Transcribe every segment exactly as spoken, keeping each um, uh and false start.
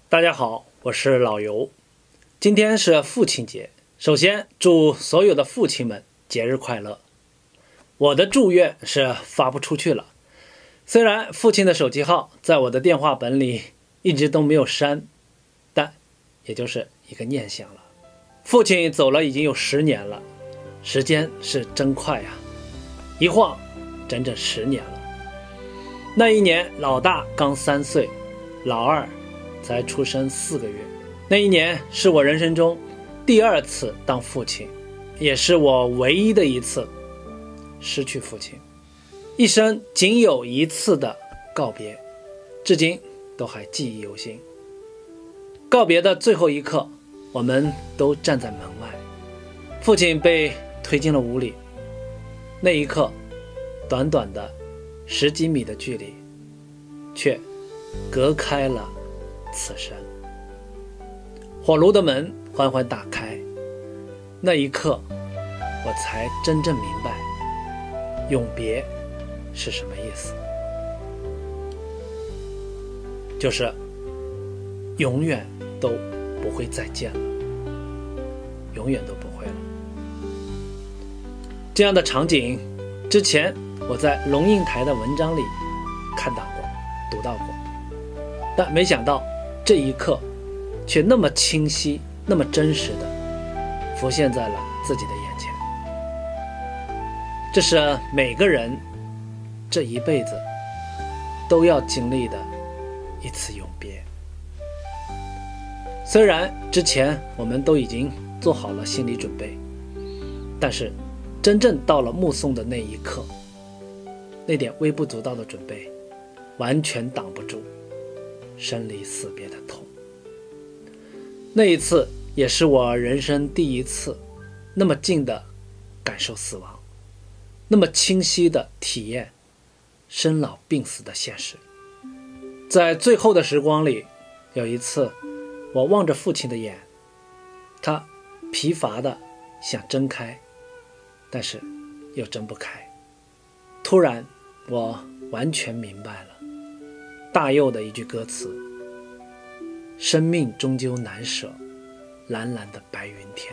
大家好，我是老尤。今天是父亲节，首先祝所有的父亲们节日快乐。我的祝愿是发不出去了，虽然父亲的手机号在我的电话本里一直都没有删，但也就是一个念想了。父亲走了已经有十年了，时间是真快啊，一晃整整十年了。那一年老大刚三岁，老二才出生四个月。那一年是我人生中第二次当父亲，也是我唯一的一次失去父亲，一生仅有一次的告别，至今都还记忆犹新。告别的最后一刻，我们都站在门外，父亲被推进了屋里。那一刻，短短的十几米的距离，却隔开了此生。火炉的门缓缓打开，那一刻我才真正明白永别是什么意思，就是永远都不会再见了，永远都不会了。这样的场景之前我在龙应台的文章里看到过读到过，但没想到这一刻却那么清晰那么真实的浮现在了自己的眼前。这是每个人这一辈子都要经历的一次永别。虽然之前我们都已经做好了心理准备，但是真正到了目送的那一刻，那点微不足道的准备完全挡不住生离死别的痛。那一次也是我人生第一次那么近的感受死亡，那么清晰的体验生老病死的现实。在最后的时光里，有一次我望着父亲的眼，他疲乏的想睁开，但是又睁不开。突然我完全明白了大佑的一句歌词：生命终究难舍，蓝蓝的白云天。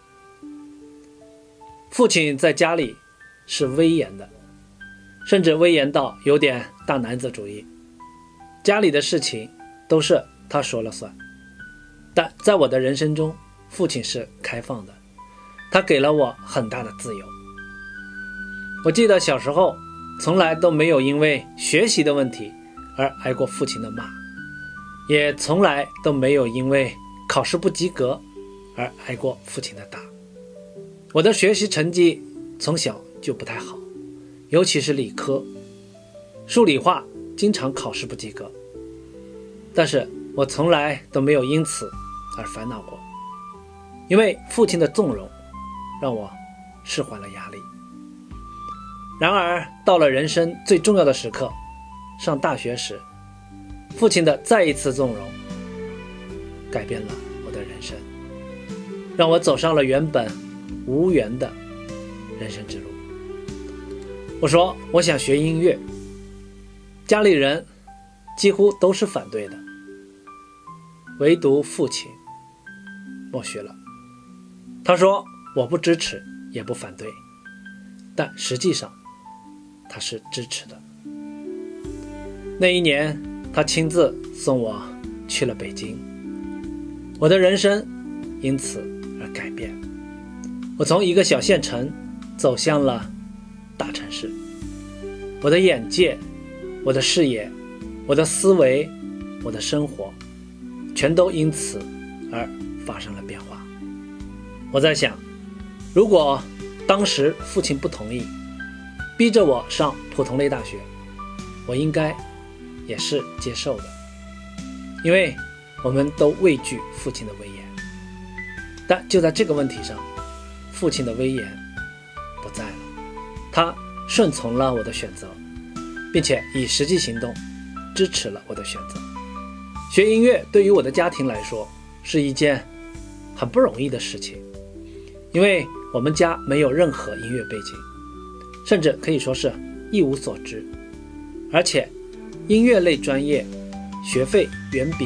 父亲在家里是威严的，甚至威严到有点大男子主义，家里的事情都是他说了算。但在我的人生中，父亲是开放的，他给了我很大的自由。我记得小时候从来都没有因为学习的问题而挨过父亲的骂，也从来都没有因为考试不及格而挨过父亲的打。我的学习成绩从小就不太好，尤其是理科，数理化经常考试不及格，但是我从来都没有因此而烦恼过，因为父亲的纵容让我释怀了压力。然而到了人生最重要的时刻，上大学时，父亲的再一次纵容改变了我的人生，让我走上了原本无缘的人生之路。我说我想学音乐，家里人几乎都是反对的，唯独父亲默许了。他说我不支持也不反对，但实际上他是支持的。那一年他亲自送我去了北京，我的人生因此而改变。我从一个小县城走向了大城市，我的眼界，我的视野，我的思维，我的生活全都因此而发生了变化。我在想，如果当时父亲不同意，逼着我上普通类大学，我应该也是接受的，因为我们都畏惧父亲的威严。但就在这个问题上，父亲的威严不在了，他顺从了我的选择，并且以实际行动支持了我的选择。学音乐对于我的家庭来说是一件很不容易的事情，因为我们家没有任何音乐背景，甚至可以说是一无所知，而且音乐类专业学费远比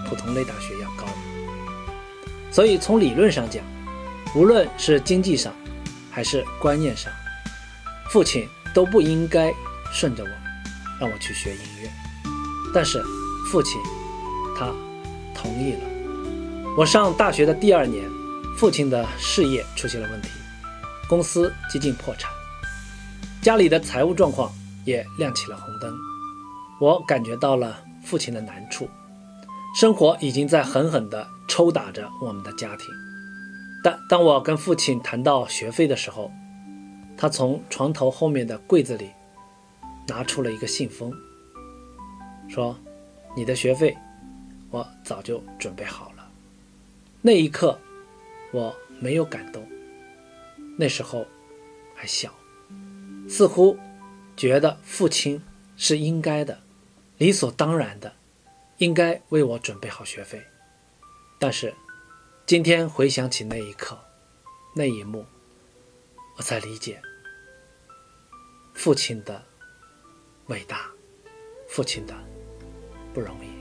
普通类大学要高。所以从理论上讲，无论是经济上还是观念上，父亲都不应该顺着我，让我去学音乐。但是父亲他同意了。我上大学的第二年，父亲的事业出现了问题，公司几近破产，家里的财务状况也亮起了红灯。我感觉到了父亲的难处，生活已经在狠狠地抽打着我们的家庭。但当我跟父亲谈到学费的时候，他从床头后面的柜子里拿出了一个信封，说：“你的学费我早就准备好了。”那一刻我没有感动，那时候还小，似乎觉得父亲是应该的，理所当然的，应该为我准备好学费。但是今天回想起那一刻，那一幕，我才理解父亲的伟大，父亲的不容易。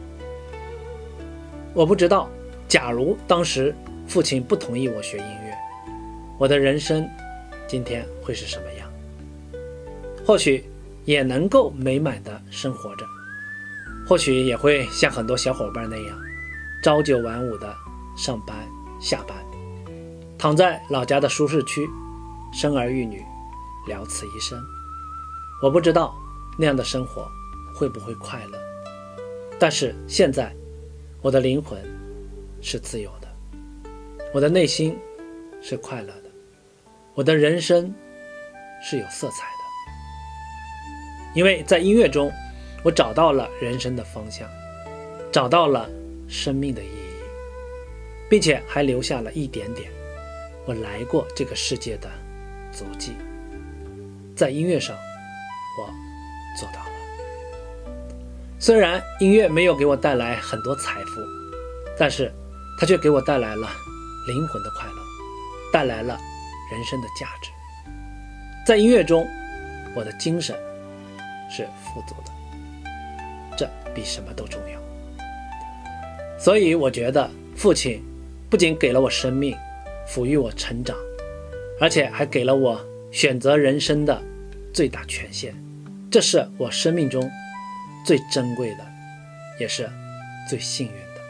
我不知道，假如当时父亲不同意我学音乐，我的人生今天会是什么样？或许也能够美满的生活着，或许也会像很多小伙伴那样朝九晚五的上班下班，躺在老家的舒适区，生儿育女，了此一生。我不知道那样的生活会不会快乐，但是现在我的灵魂是自由的，我的内心是快乐的，我的人生是有色彩的。因为在音乐中，我找到了人生的方向，找到了生命的意义，并且还留下了一点点我来过这个世界的足迹。在音乐上，我做到了。虽然音乐没有给我带来很多财富，但是它却给我带来了灵魂的快乐，带来了人生的价值。在音乐中，我的精神是富足的，这比什么都重要。所以我觉得父亲不仅给了我生命，抚育我成长，而且还给了我选择人生的最大权限。这是我生命中最珍贵的，也是最幸运的。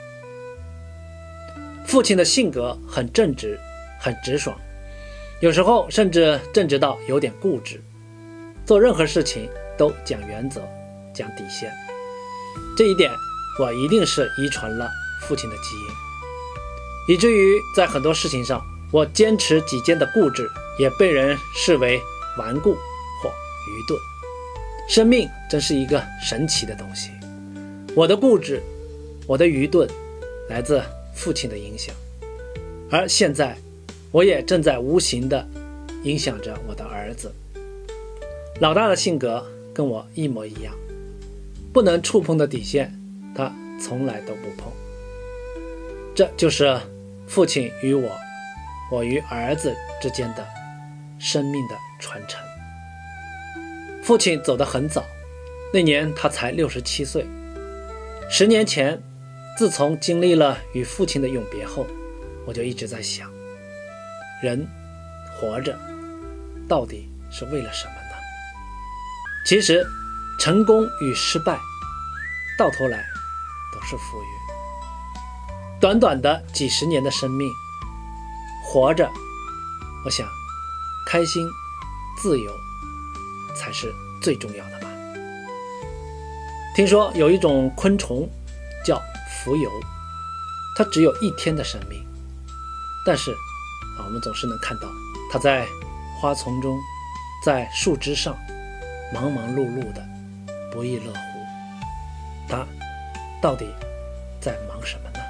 父亲的性格很正直，很直爽，有时候甚至正直到有点固执，做任何事情都讲原则，讲底线。这一点我一定是遗传了父亲的基因，以至于在很多事情上，我坚持己见的固执也被人视为顽固或愚钝。生命真是一个神奇的东西，我的固执，我的愚钝来自父亲的影响，而现在我也正在无形地影响着我的儿子。老大的性格跟我一模一样，不能触碰的底线他从来都不碰。这就是父亲与我，我与儿子之间的生命的传承。父亲走得很早，那年他才六十七岁。十年前，自从经历了与父亲的永别后，我就一直在想，人活着到底是为了什么呢？其实成功与失败到头来都是浮云。短短的几十年的生命，活着，我想开心自由才是最重要的吧。听说有一种昆虫叫蜉蝣，它只有一天的生命，但是啊，我们总是能看到它在花丛中，在树枝上忙忙碌碌的，不亦乐乎。它到底在忙什么呢？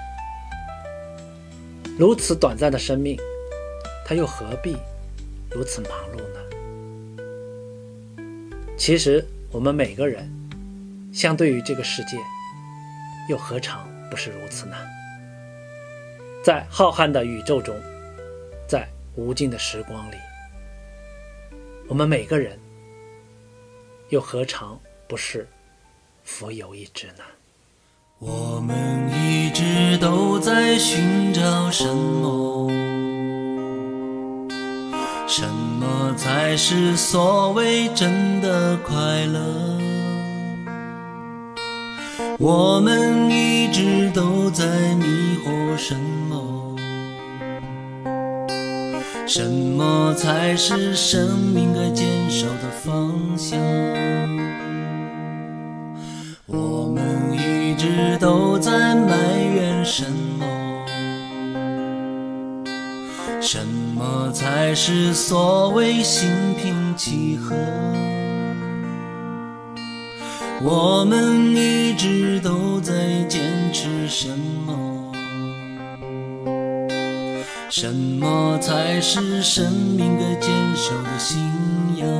如此短暂的生命，它又何必如此忙碌呢？其实我们每个人相对于这个世界，又何尝不是如此呢？在浩瀚的宇宙中，在无尽的时光里，我们每个人又何尝不是蜉蝣一只呢？ 我们一直都在寻找什么？什么才是所谓真的快乐？我们一直都在迷惑什么？什么才是生命该坚守的方向？我们一直都在埋怨什么？什么才是所谓心平气和？我们一直都在坚持什么？什么才是生命该坚守的信仰？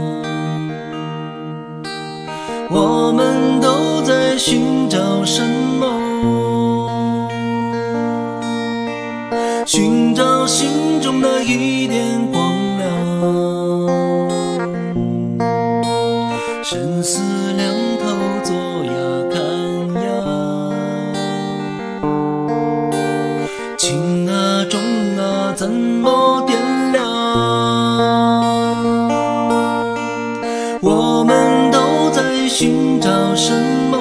我们都在寻找什么？寻找心中的一点光亮。生死两头做呀看呀，情啊重啊怎么点亮？我们都在寻找什么？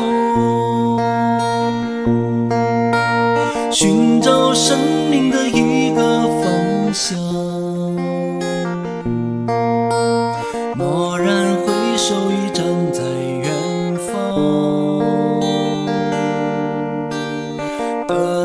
寻找生命的一个方向。蓦然回首，已站在远方。